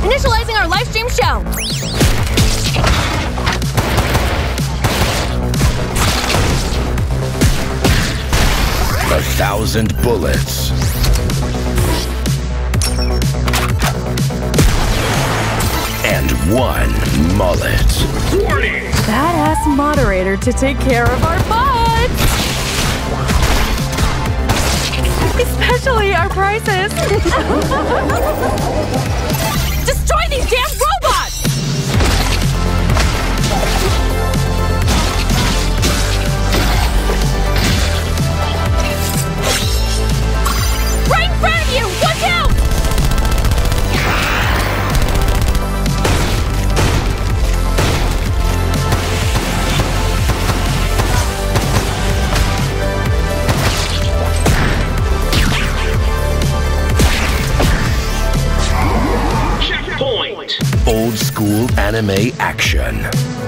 Initializing our live stream show. 1,000 bullets. And 1 mullet. Warning! Badass moderator to take care of our butts! Especially our prices! Destroy these damn robots! Right in front of you! Watch out! Old school anime action.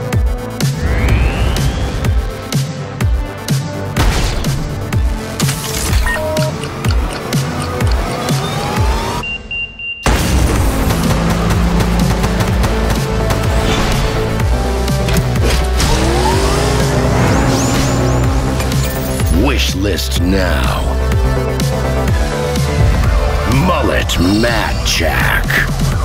Wish list now. Mullet MadJack.